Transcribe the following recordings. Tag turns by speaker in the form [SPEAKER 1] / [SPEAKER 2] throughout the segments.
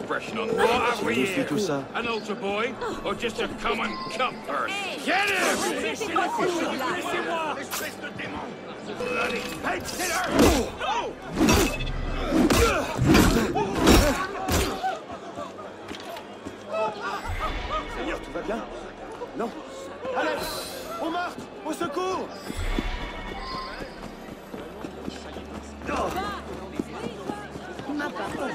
[SPEAKER 1] expression on what have we here? An altar boy? Or just a common cupbearer? Get him! Bloody peg sitter!
[SPEAKER 2] Seigneur, tout va bien? Non? Allez! Au meurtre! Au secours!
[SPEAKER 3] Ma parole.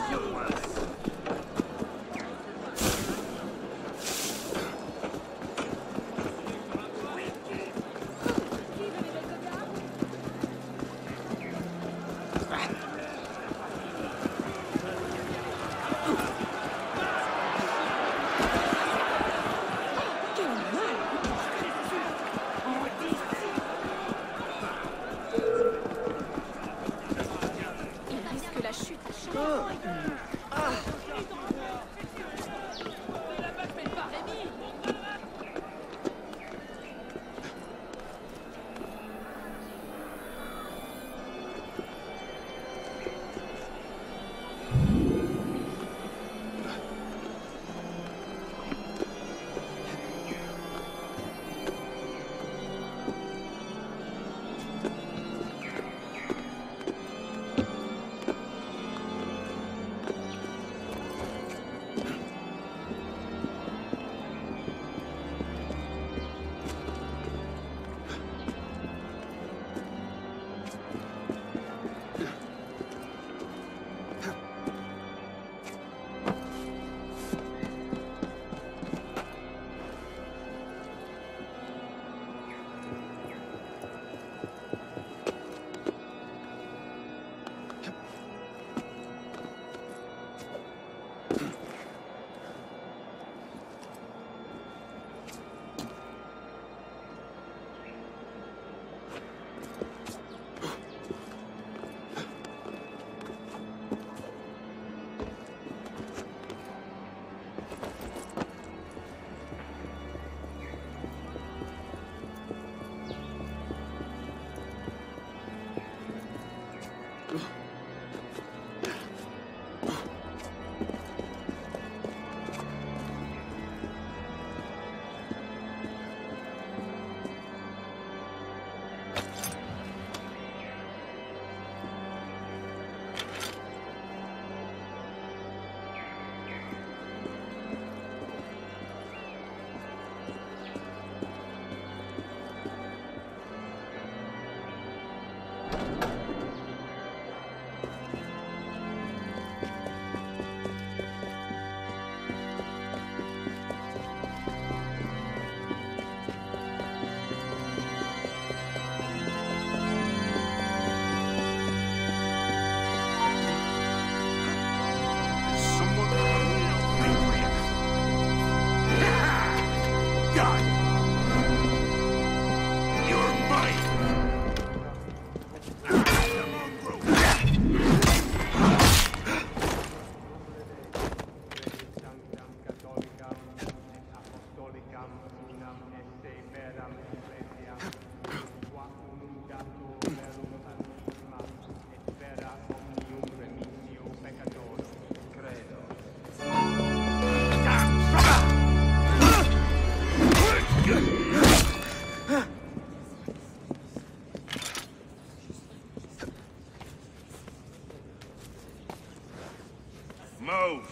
[SPEAKER 1] Move!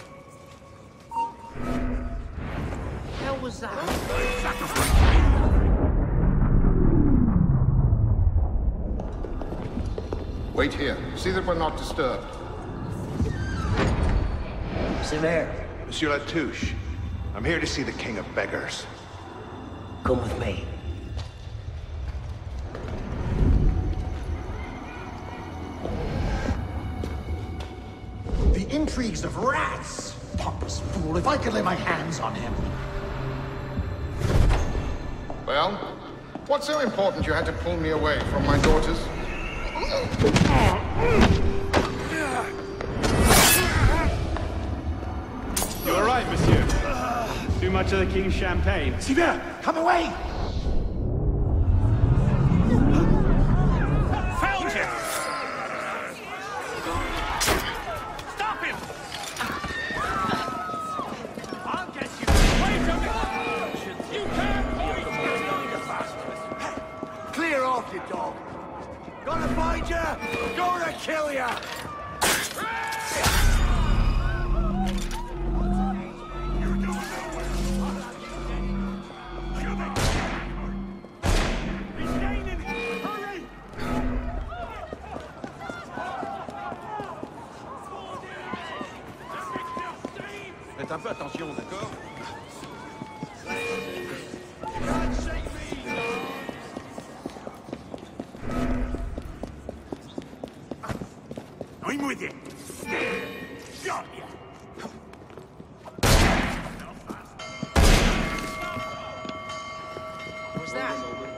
[SPEAKER 3] Hell was that?
[SPEAKER 4] Wait here. See that we're not disturbed.
[SPEAKER 5] Sever,
[SPEAKER 6] Monsieur Latouche, I'm here to see the King of Beggars.
[SPEAKER 5] come with me.
[SPEAKER 7] The intrigues of rats! Pompous fool, if I could lay my hands on him.
[SPEAKER 4] Well, what's so important you had to pull me away from my daughters?
[SPEAKER 8] You all right, monsieur? Too much of the king's champagne?
[SPEAKER 7] Sylvain, come away!
[SPEAKER 1] Found him! Stop him!
[SPEAKER 2] off, you dog! Gonna find ya! Gonna kill ya!
[SPEAKER 1] Faites un peu attention, d'accord?
[SPEAKER 2] I'm with you! Got ya!
[SPEAKER 3] Was that?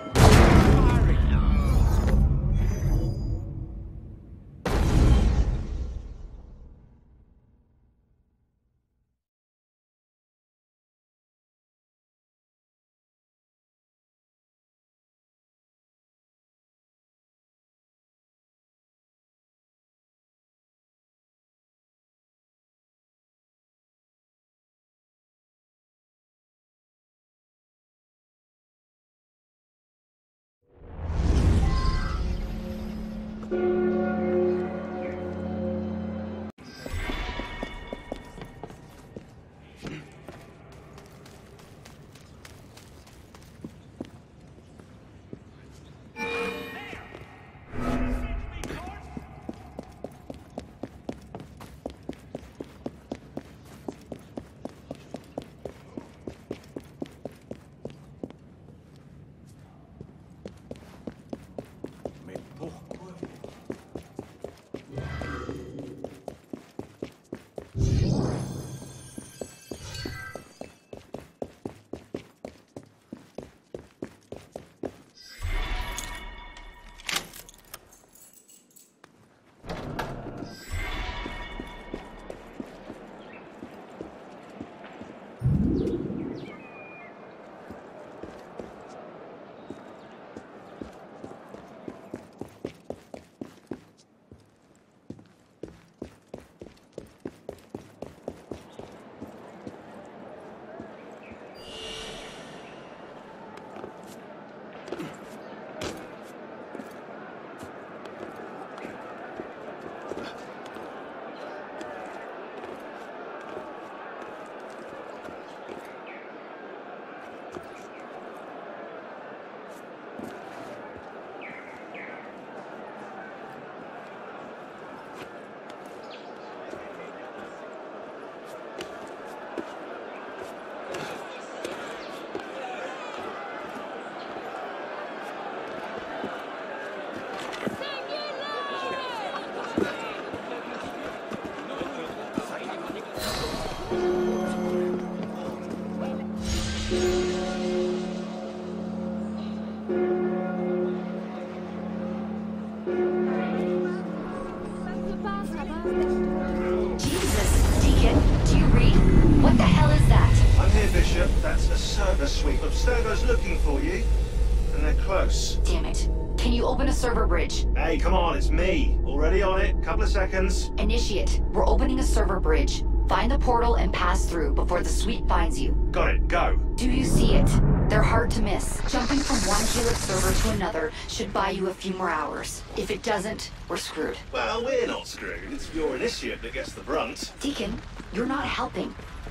[SPEAKER 9] Jesus, Deacon, do you read? What the hell is that?
[SPEAKER 6] I'm here, Bishop. That's a server sweep. Abstergo's looking for you. And they're close.
[SPEAKER 9] Damn it. Can you open a server bridge?
[SPEAKER 6] Hey, come on, it's me. Already on it. Couple of seconds.
[SPEAKER 9] Initiate. We're opening a server bridge. Find the portal and pass through before the sweep finds you.
[SPEAKER 6] Got it. Go.
[SPEAKER 9] Do you see it? They're hard to miss. Jumping from one Helix server to another should buy you a few more hours. If it doesn't, we're screwed.
[SPEAKER 6] Well, we're not screwed. It's your initiate that gets the brunt.
[SPEAKER 9] Deacon, you're not helping.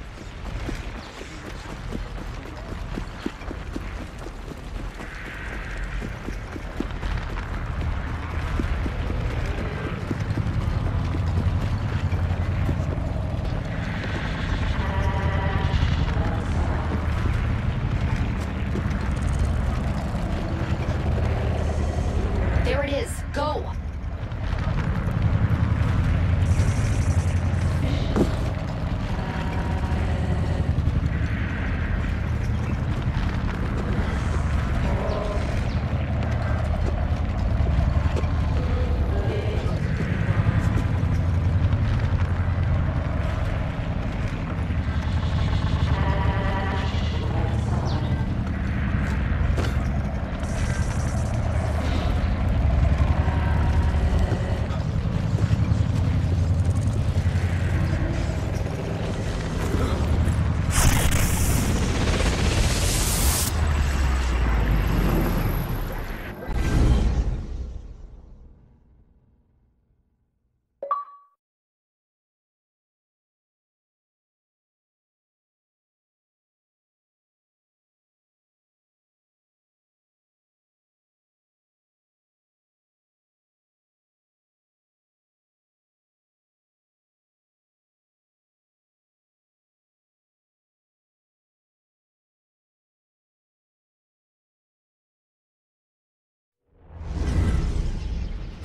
[SPEAKER 9] There it is. Go!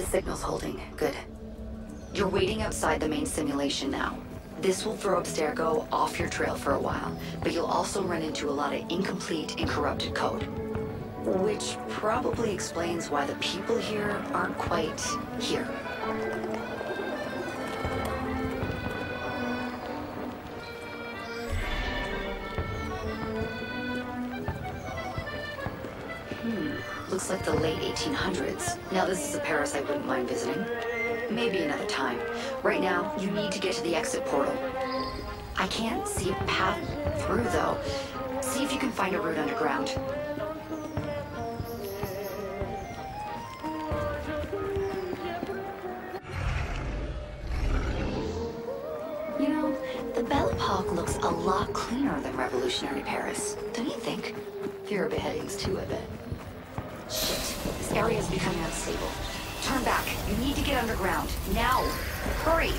[SPEAKER 9] signal's holding. Good. You're waiting outside the main simulation now. This will throw Abstergo off your trail for a while, but you'll also run into a lot of incomplete and corrupted code. Which probably explains why the people here aren't quite here. Looks like the late 1800s. Now this is a Paris I wouldn't mind visiting. Maybe another time. Right now, you need to get to the exit portal. I can't see a path through, though. See if you can find a route underground. You know, the Belle Epoque looks a lot cleaner than revolutionary Paris, don't you think? Fewer beheadings, too, I bet. Shit, this area is becoming unstable. Turn back. You need to get underground. Now! Hurry!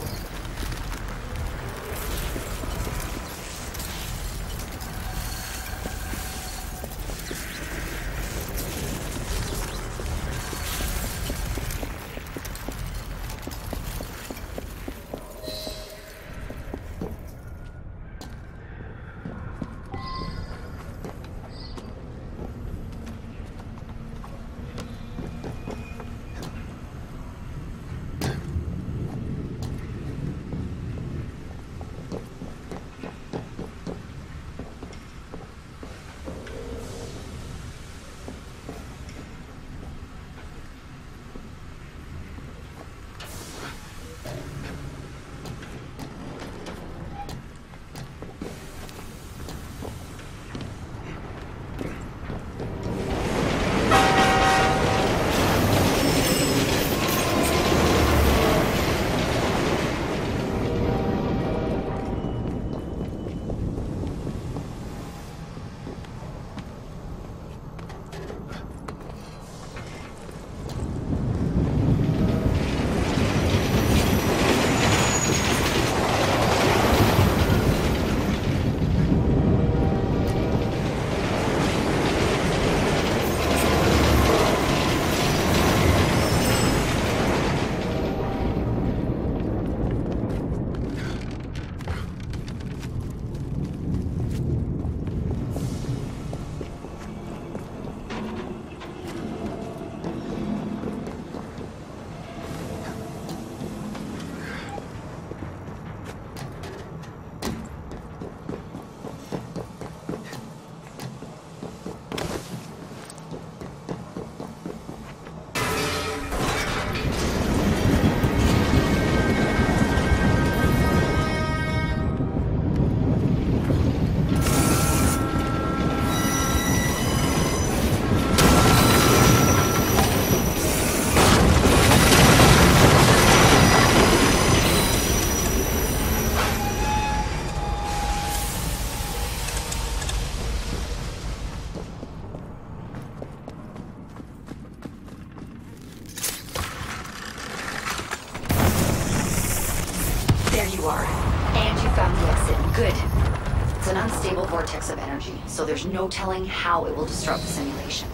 [SPEAKER 9] Of energy, so there's no telling how it will disrupt the simulation.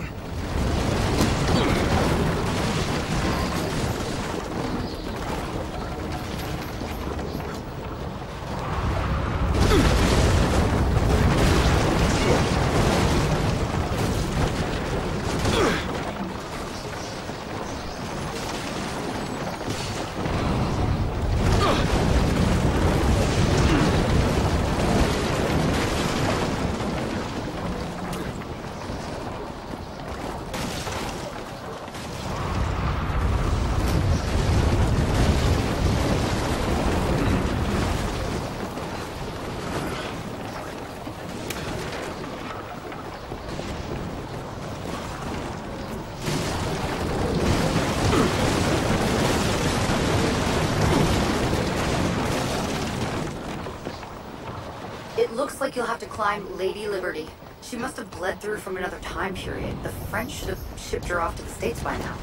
[SPEAKER 9] Looks like you'll have to climb Lady Liberty. She must have bled through from another time period. The French should have shipped her off to the States by now.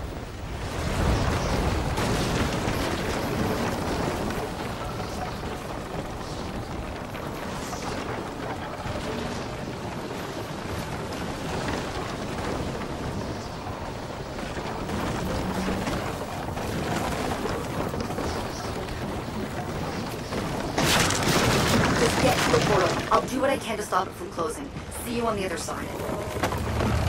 [SPEAKER 9] stop it from closing. See you on the other side.